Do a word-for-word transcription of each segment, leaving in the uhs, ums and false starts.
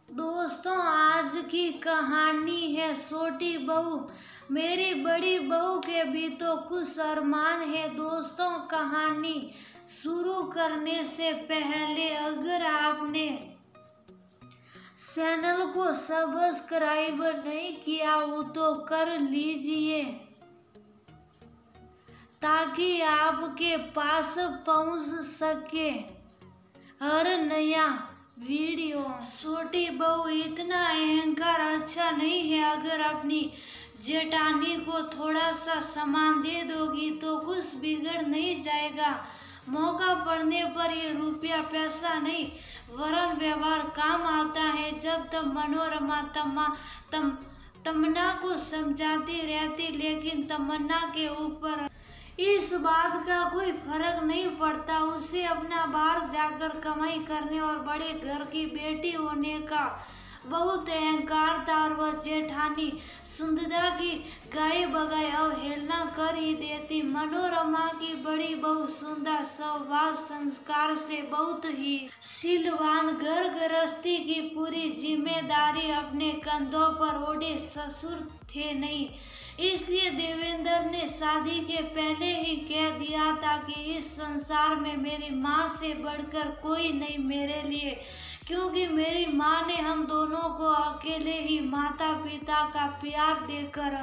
दोस्तों, आज की कहानी है छोटी बहू। मेरी बड़ी बहू के भी तो कुछ अरमान है। दोस्तों, कहानी शुरू करने से पहले अगर आपने चैनल को सब्सक्राइब नहीं किया हो तो कर लीजिए, ताकि आपके पास पहुंच सके हर नया वीडियो। छोटी बहू, इतना अहंकार अच्छा नहीं है। अगर अपनी जेठानी को थोड़ा सा सामान दे दोगी तो कुछ बिगड़ नहीं जाएगा। मौका पड़ने पर ये रुपया पैसा नहीं वरन व्यवहार काम आता है। जब तब मनोरमा तमा तम तमन्ना को समझाती रहती, लेकिन तमन्ना के ऊपर इस बात का कोई फर्क नहीं पड़ता। उसे अपना बाहर जाकर कमाई करने और बड़े घर की बेटी होने का बहुत अहंकार था, और वह जेठानी सुंदरा की गाय बगाए अवहेलना कर ही देती। मनोरमा की बड़ी बहू सुंदरा स्वभाव संस्कार से बहुत ही शीलवान, घर गृहस्थी की पूरी जिम्मेदारी अपने कंधों पर ओढ़े ससुर थे नहीं। इसलिए देवेंद्र ने शादी के पहले ही कह दिया था कि इस संसार में मेरी माँ से बढ़कर कोई नहीं मेरे लिए, क्योंकि मेरी माँ ने हम दोनों को अकेले ही माता पिता का प्यार देकर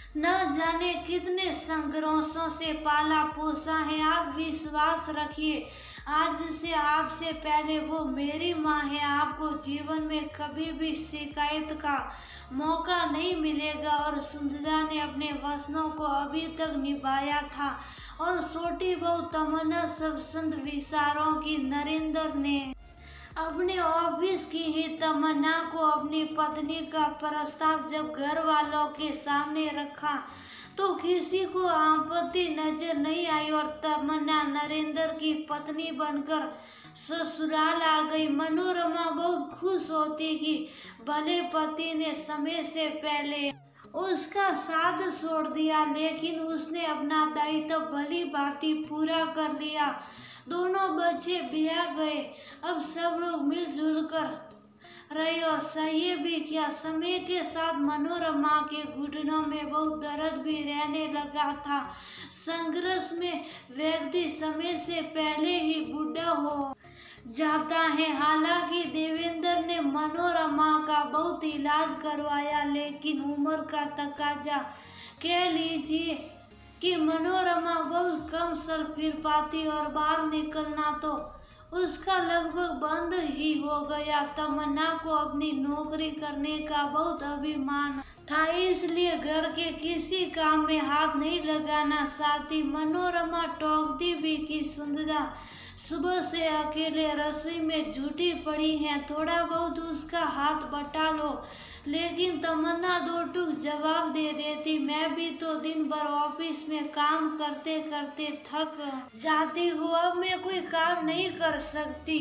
न जाने कितने संघर्षों से पाला पोसा है। आप विश्वास रखिए, आज से आपसे पहले वो मेरी माँ है। आपको जीवन में कभी भी शिकायत का मौका नहीं मिलेगा। और सुंदरा ने अपने वचनों को अभी तक निभाया था। और छोटी बहू तमन्ना स्वच्छंद विचारों की नरेंद्र ने अपने ऑफिस की ही तमन्ना को अपनी पत्नी का प्रस्ताव जब घर वालों के सामने रखा तो किसी को आपत्ति नजर नहीं आई, और तमन्ना नरेंद्र की पत्नी बनकर ससुराल आ गई। मनोरमा बहुत खुश होती कि भले पति ने समय से पहले उसका साथ छोड़ दिया, लेकिन उसने अपना दायित्व भली भांति पूरा कर लिया। दोनों बच्चे ब्याह गए, अब सब लोग मिलजुल कर रहे। और सही भी क्या, समय के साथ मनोरमा के घुटनों में बहुत दर्द भी रहने लगा था। संघर्ष में व्यक्ति समय से पहले ही बूढ़ा हो जाता है। हालांकि देवेंद्र ने मनोरमा का बहुत इलाज करवाया, लेकिन उम्र का तकाजा कह लीजिए कि मनोरमा बहुत कम चल फिर पाती, और बाहर निकलना तो उसका लगभग बंद ही हो गया। तमन्ना को अपनी नौकरी करने का बहुत अभिमान था, इसलिए घर के किसी काम में हाथ नहीं लगाना चाहती। मनोरमा टोकती भी कि सुंदरा सुबह से अकेले रसोई में जुटी पड़ी है, थोड़ा बहुत उसका हाथ बटा लो। लेकिन तमन्ना दो टूक जवाब दे देती, मैं भी तो दिन भर ऑफिस में काम करते करते थक जाती हूँ, अब मैं कोई काम नहीं कर सकती।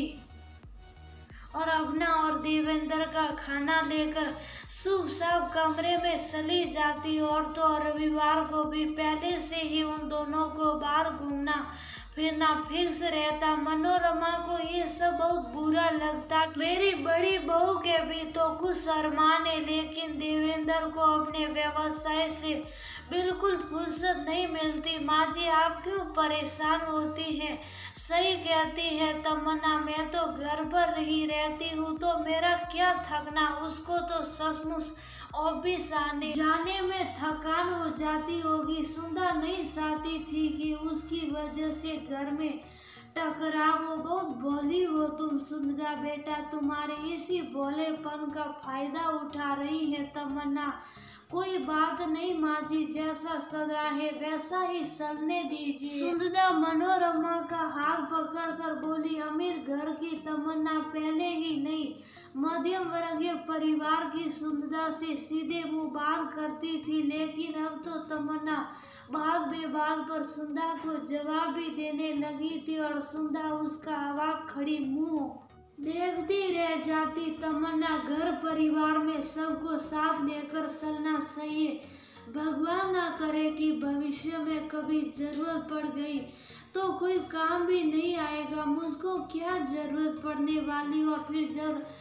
और अपना और देवेंद्र का खाना लेकर सुबह सब कमरे में चली जाती। और तो रविवार को भी पहले से ही उन दोनों को बाहर घूमना फिरना फिक्स रहता। मनोरमा को ये सब बहुत बुरा लगता। मेरी बड़ी बहू के भी तो कुछ अरमान है, लेकिन देवेंद्र को अपने व्यवसाय से बिल्कुल फुर्सत नहीं मिलती। माँ जी, आप क्यों परेशान होती हैं? सही कहती है तमन्ना, मैं तो घर पर ही रहती हूँ तो मेरा क्या थकना। उसको तो सचमुच ऑफिस आने जाने में थकान हो जाती होगी। सुंदर नहीं चाहती थी कि उसकी वजह से घर में टकराव हो। बहुत भोली हो तुम सुंदरा बेटा, तुम्हारे इसी भोलेपन का फायदा उठा रही है तमन्ना। कोई बात नहीं माँ जी, जैसा चल रहा है वैसा ही चलने दीजिए। सुंदरा मनोरमा का हाथ पकड़कर बोली, अमीर घर की तमन्ना पहले ही नहीं मध्यम वर्गीय परिवार की सुंदरा से सीधे मुंह बात करती थी, लेकिन अब तो तमन्ना बात बेबात पर सुंदरा को जवाब भी देने लगी थी, और सुंदरा उसका अवाक खड़ी मुंह देखती रह जाती। तमन्ना, घर परिवार में सबको साथ लेकर चलना चाहिए। भगवान ना करे कि भविष्य में कभी जरूरत पड़ गई तो कोई काम भी नहीं आएगा। मुझको क्या जरूरत पड़ने वाली, और फिर जब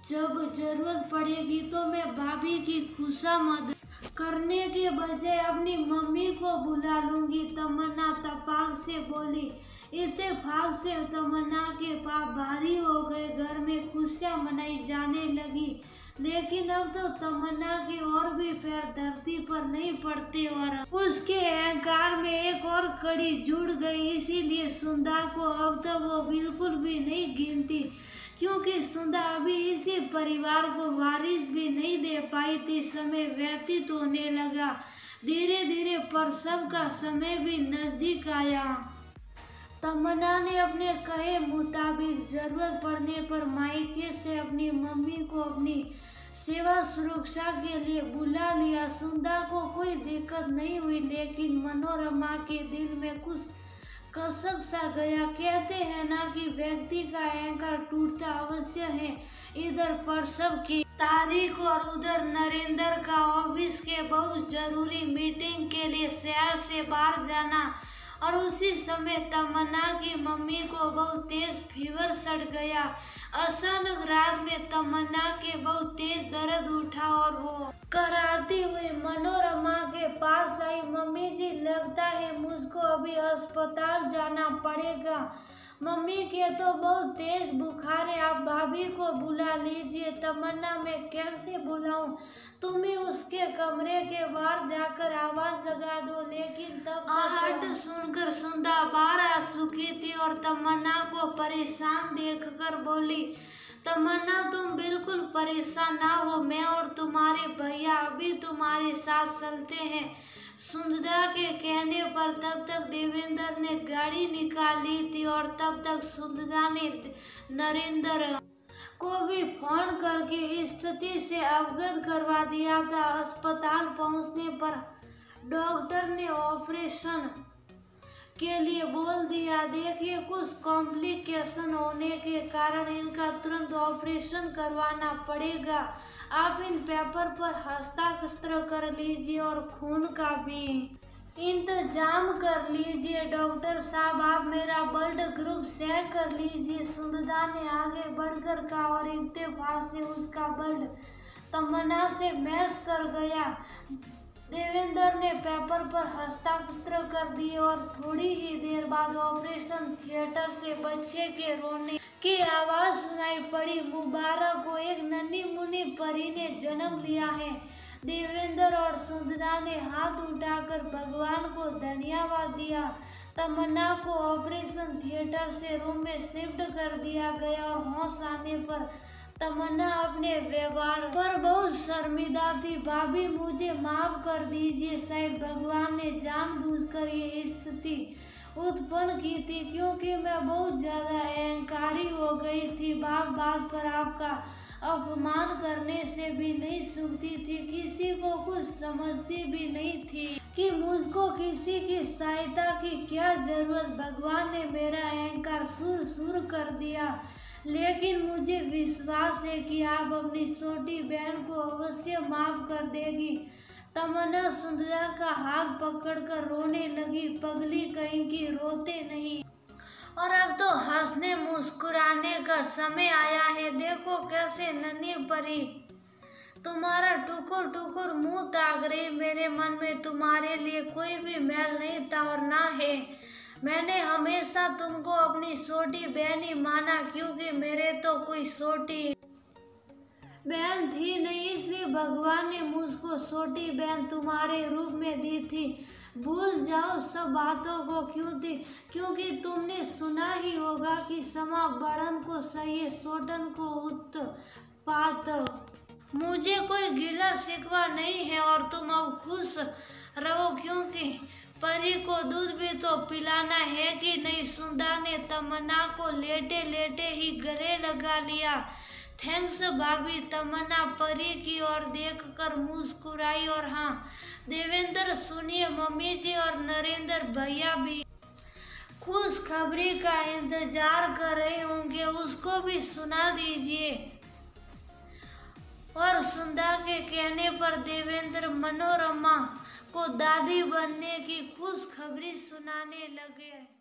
जब जरूरत पड़ेगी तो मैं भाभी की खुशामद करने के बजाय अपनी मम्मी को बुला लूंगी, तमन्ना तपाक से बोली। इत्तेफाक से तमन्ना के पाप भारी हो गए। घर में खुशियां मनाई जाने लगी, लेकिन अब तो तमन्ना के और भी पैर धरती पर नहीं पड़ते और उसके अहंकार में एक और कड़ी जुड़ गई। इसीलिए सुंदा को अब तो वो बिल्कुल भी नहीं गिनती, क्योंकि सुंदा अभी इसी परिवार को वारिस भी नहीं दे पाई थी। समय व्यतीत होने लगा, धीरे धीरे प्रसव का समय भी नजदीक आया। तमन्ना ने अपने कहे मुताबिक जरूरत पड़ने पर मायके से अपनी मम्मी को अपनी सेवा सुरक्षा के लिए बुला लिया। सुंदा को कोई दिक्कत नहीं हुई, लेकिन मनोरमा के दिल में कुछ कसक सा गया। कहते हैं ना कि व्यक्ति का अहंकार टूटता अवश्य है। इधर प्रसव की तारीख और उधर नरेंद्र का ऑफिस के बहुत जरूरी मीटिंग के लिए शहर से बाहर जाना, और उसी समय तमन्ना की मम्मी को बहुत तेज फीवर सड़ गया। अचानक रात में तमन्ना के बहुत तेज दर्द उठा और वो कराती हुई मनोरमा के पास आई। मम्मी जी, लगता है मुझको अभी अस्पताल जाना पड़ेगा। मम्मी के तो बहुत तेज बुखार है, आप भाभी को बुला लीजिए। तमन्ना, मैं कैसे बुलाऊं? तुम ही उसके कमरे के बाहर जाकर आवाज लगा दो। लेकिन तब आहट सुनकर सुंदा बाहर आ चुकी थी और तमन्ना को परेशान देखकर बोली, तमन्ना तुम बिल्कुल परेशान ना हो, मैं और तुम्हारे भैया अभी तुम्हारे साथ चलते हैं। सुंदरा के कहने पर तब तक देवेंद्र ने गाड़ी निकाली थी और तब तक सुंदरा ने नरेंद्र को भी फोन करके स्थिति से अवगत करवा दिया था। अस्पताल पहुंचने पर डॉक्टर ने ऑपरेशन के लिए बोल दिया। देखिए, कुछ कॉम्प्लिकेशन होने के कारण इनका तुरंत ऑपरेशन करवाना पड़ेगा। आप इन पेपर पर हस्ताक्षर कर लीजिए और खून का भी इंतजाम कर लीजिए। डॉक्टर साहब, आप मेरा ब्लड ग्रुप चेक कर लीजिए। सुंदरा ने आगे बढ़कर कहा और इत्तेफाक से उसका ब्लड तमन्ना से मैच कर गया। देवेंद्र ने पेपर पर हस्ताक्षर कर दिए और थोड़ी ही देर बाद ऑपरेशन थिएटर से बच्चे के रोने की आवाज सुनाई पड़ी। मुबारक हो, एक नन्ही मुन्नी परी ने जन्म लिया है। देवेंद्र और सुंदरा ने हाथ उठाकर भगवान को धन्यवाद दिया। तमन्ना को ऑपरेशन थिएटर से रूम में शिफ्ट कर दिया गया और होश आने पर तमन्ना अपने व्यवहार पर बहुत शर्मिंदा थी। भाभी, मुझे माफ कर दीजिए, शायद भगवान ने जानबूझकर ये स्थिति उत्पन्न की थी, क्योंकि मैं बहुत ज्यादा अहंकारी हो गई थी। बात बात पर आपका अपमान करने से भी नहीं सुनती थी, किसी को कुछ समझती भी नहीं थी कि मुझको किसी की सहायता की क्या जरूरत। भगवान ने मेरा अहंकार सुर सुर कर दिया, लेकिन मुझे विश्वास है कि आप अपनी छोटी बहन को अवश्य माफ कर देगी। तमन्ना सुंदरा का हाथ पकड़कर रोने लगी। पगली कहीं की, रोते नहीं, और अब तो हंसने मुस्कुराने का समय आया है। देखो कैसे नन्ही परी तुम्हारा टुकुर टुकुर मुंह ताक रही। मेरे मन में तुम्हारे लिए कोई भी मैल नहीं था और ना है। मैंने हमेशा तुमको अपनी छोटी बहन ही माना, क्योंकि मेरे तो कोई छोटी बहन थी नहीं, इसलिए भगवान ने मुझको छोटी बहन तुम्हारे रूप में दी थी। भूल जाओ सब बातों को, क्यों थी क्योंकि तुमने सुना ही होगा कि समा बढ़न को सही, छोटन को उत्पात। मुझे कोई गिला शिकवा नहीं है और तुम अब खुश रहो, क्योंकि परी को दूध भी तो पिलाना है कि नहीं। सुंदर ने तमन्ना को लेटे लेटे ही गले लगा लिया। थैंक्स भाभी। तमन्ना परी की ओर देखकर मुस्कुराई। और हाँ देवेंद्र, सुनिए, मम्मी जी और नरेंद्र भैया भी खुशखबरी का इंतजार कर रहे होंगे, उसको भी सुना दीजिए। और सुंदर के कहने पर देवेंद्र मनोरमा को दादी बनने की खुशखबरी सुनाने लगे।